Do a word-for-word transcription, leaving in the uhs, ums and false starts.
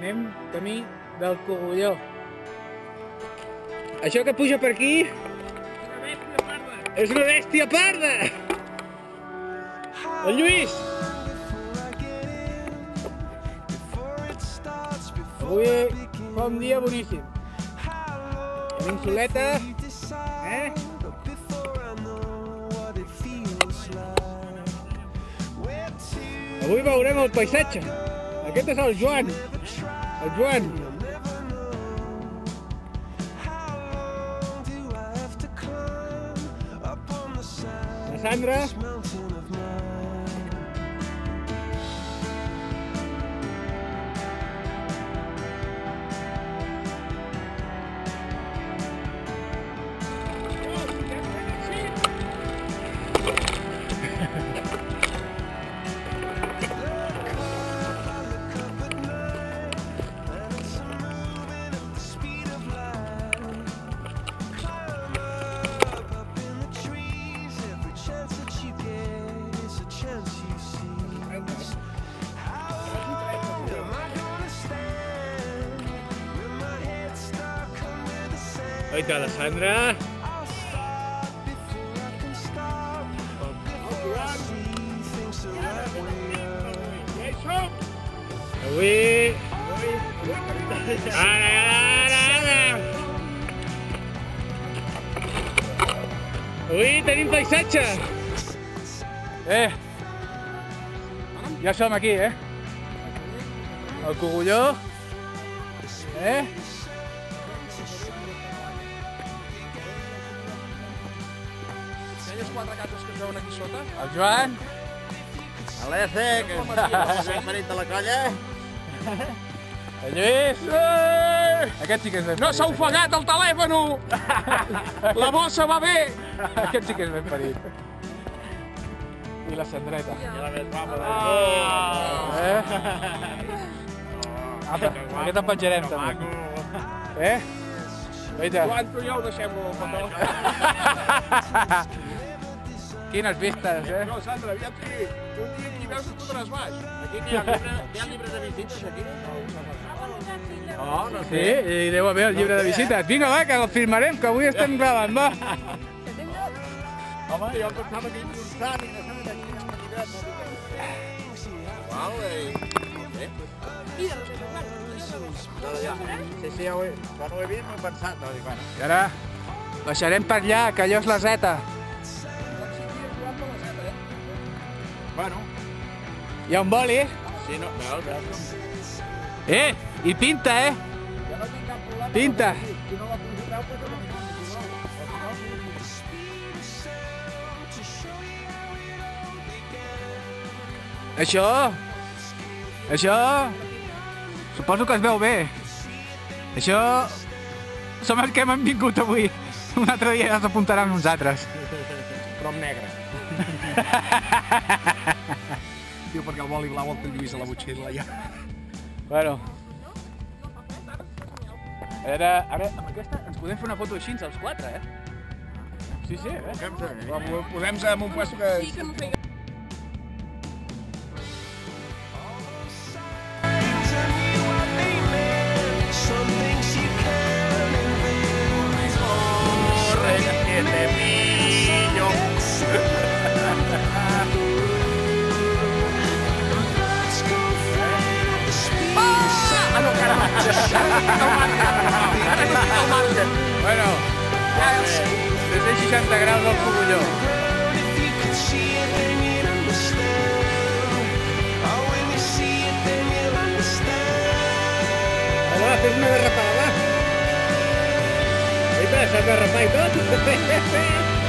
Anem camí del Cogulló. Això que puja per aquí és una bèstia parda! El Lluís! Avui fa un dia boníssim. Tenim soleta, eh? Avui veurem el paisatge. Aquest és el Joan. El Joan. La Sandra. Oita, la Sandra. Avui... Ara, ara, ara! Avui tenim paisatge! Eh! Ja som aquí, eh? El Cogulló. Eh? Aquelles quatre cases que es veuen aquí sota? El Joan. L'Ece, que és el marit de la colla. El Lluís. Aquest sí que és ben parit. No s'ha ofegat el telèfon! La bossa va bé! Aquest sí que és ben parit. I la Sandreta. I la més guapa del Oh! Eh? Apa, aquest en penjarem també. Eh? Veita. Joan, tu ja ho deixem al petó. Quines vistes, eh? No, Sandra, aviam si un dia aquí veus que fotràs baix. Aquí n'hi ha llibre, hi ha llibre de visites, aquí? No, no Sí, i deu haver el llibre de visites. Vinga, va, que el filmarem, que avui estem gravant, va. Home, jo pensava que hi constant i deixant d'aquí una quantitat. Uau, eh? Sí, sí, ja ho he, quan ho he vist m'ho he pensat. No, dic, bueno. I ara baixarem per allà, que allò és la Zeta. Bueno. Hi ha un boli. Sí, no, veus, veus. Eh, i pinta, eh? Jo no tinc cap problema. Pinta. Si no la consulteu, pues jo no tinc cap Això... Això... Suposo que es veu bé. Això... Som els que hem vingut avui. Un altre dia ja s'apuntaran uns altres. Però amb negre. Diu, perquè el boli blau el té Lluís a la butxilla ja. Bueno. Ara, ara, amb aquesta ens podem fer una foto així, els quatre, eh? Sí, sí, eh? Posem-se en un puesto que... Sí, que m'ho feia. Bueno, tres-cents seixanta graus del Cogulló. Hola, fes una derrapada, va. Eita, s'ha de derrapar i tot.